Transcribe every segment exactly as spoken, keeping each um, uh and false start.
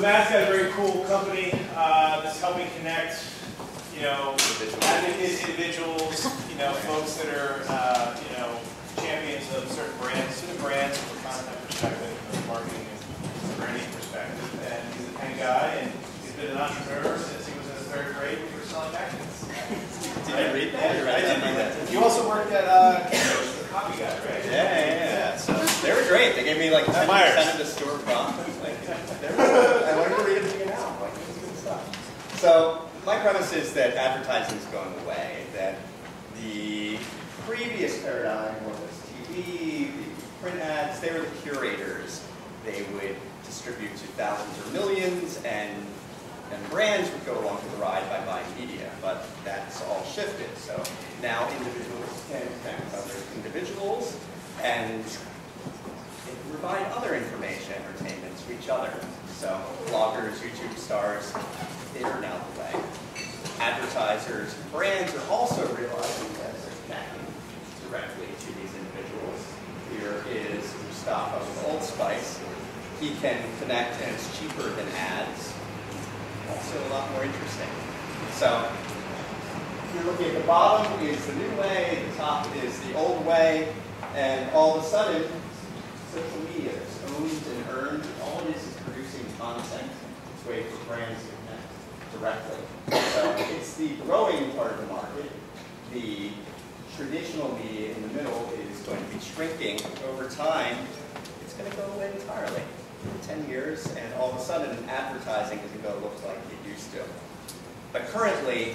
Matt's got a very cool company uh, that's helping connect, you know, advocates, individuals, you know, folks that are, uh, you know, champions of certain brands to the brands from a content perspective, from a marketing and branding perspective. And he's a Penn guy, and he's been an entrepreneur since he was in the third grade when we were selling magnets. Did I read that? Yeah, I did read that. You also worked at uh, the copy guy, right? Yeah, yeah, yeah. yeah. So they were great. They gave me like ten percent of the store profit. Like, I learned to read everything out. Like, this is good stuff. So my premise is that advertising is going away. That the previous paradigm was T V, the print ads. They were the curators. They would distribute to thousands or millions, and and brands would go along for the ride by buying media. But that's all shifted. So now individuals can connect with other individuals, and they can provide other information, entertainment to each other. So bloggers, YouTube stars, they are now the way. Advertisers, brands are also realizing that they're connecting directly to these individuals. Here is Mustafa with Old Spice. He can connect, and it's cheaper than ads. Also a lot more interesting. So you're looking at the bottom is the new way, the top is the old way, and all of a sudden, social media is owned and earned. All it is is producing content. It's a way for brands to connect directly. So it's the growing part of the market. The traditional media in the middle is going to be shrinking over time. It's going to go away entirely in ten years, and all of a sudden, advertising isn't going to look like it used to. But currently,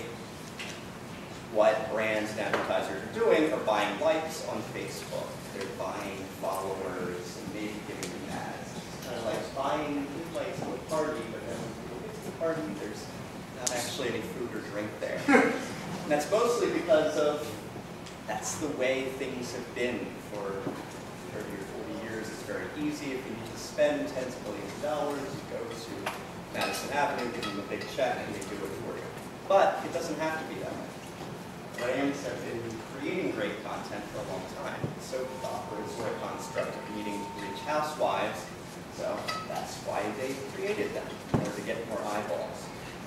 what brands and advertisers are doing are buying likes on Facebook. They're buying followers and maybe giving them ads. It's kind of like buying invites to a party, but then when people get to the party, there's not actually any food or drink there. And that's mostly because of, that's the way things have been for thirty or forty years. It's very easy. If you need to spend tens of millions of dollars, you go to Madison Avenue, give them a big check, and they do it for you. But it doesn't have to be that way. Brands have been creating great content for a long time. Soap operas were a construct of needing to reach housewives, so that's why they created them, in order to get more eyeballs.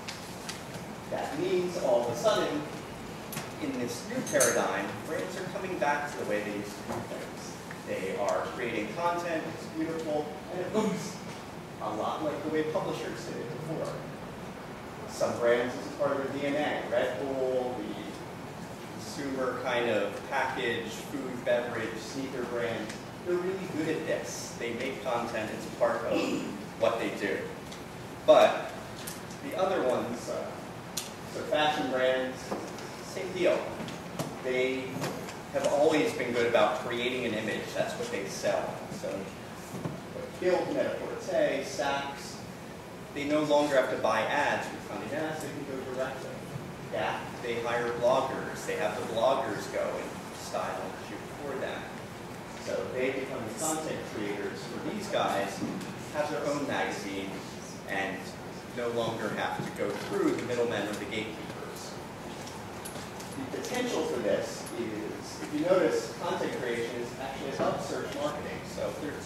That means all of a sudden, in this new paradigm, brands are coming back to the way they used to do things. They are creating content, it's beautiful, and it looks a lot like the way publishers did it before. Some brands, as part of their D N A, Red Bull, the consumer kind of package, food, beverage, sneaker brand, they're really good at this. They make content, it's part of what they do. But the other ones, uh, so fashion brands, same deal. They have always been good about creating an image. That's what they sell. So Guild, Net-a-Porter, Saks, they no longer have to buy ads with Condé Nast, they can go directly. Yeah, they hire bloggers. They have the bloggers go and style and shoot for them. So they become the content creators for these guys, have their own magazine, and no longer have to go through the middlemen or the gatekeepers. The potential for this is, if you notice, content creation is actually about search marketing. So there's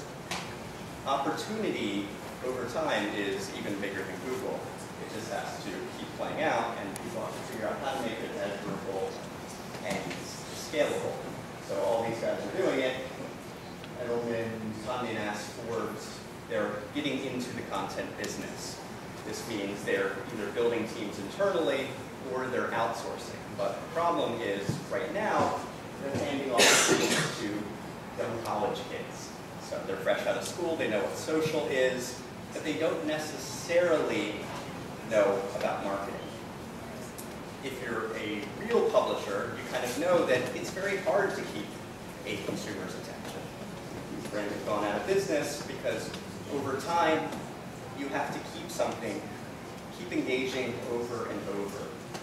opportunity over time is even bigger than Google. It just has to keep playing out, and people have to figure out how to make it measurable and scalable. So all these guys are doing it. Edelman, Condé Nast, Forbes, they're getting into the content business. This means they're either building teams internally or they're outsourcing. But the problem is, right now, they're handing off teams to young college kids. So they're fresh out of school, they know what social is, but they don't necessarily know about marketing. If you're a real publisher, you kind of know that it's very hard to keep a consumer's attention. These brands have gone out of business because over time, you have to keep something, keep engaging over and over.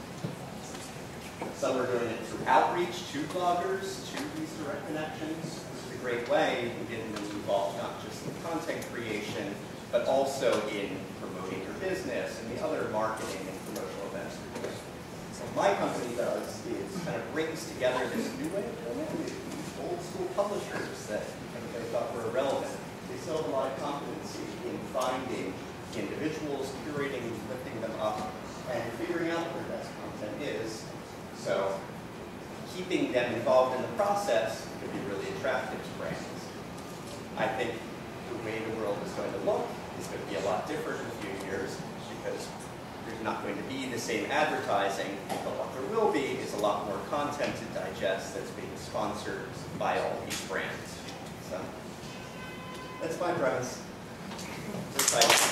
Some are doing it through outreach to bloggers, to these direct connections. This is a great way you can get involved not just in content creation, but also in promoting your business and the other marketing and promotional events you're doing. So what my company does is kind of brings together this new way of doing it. These old school publishers that everybody thought were irrelevant. They still have a lot of competency in finding individuals individuals curating, lifting them up, and figuring out what their best content is. So keeping them involved in the process could be really attractive to brands. I think the way the world is going to look is going to be a lot different in a few years because there's not going to be the same advertising, but what there will be is a lot more content to digest that's being sponsored by all these brands. So that's my premise.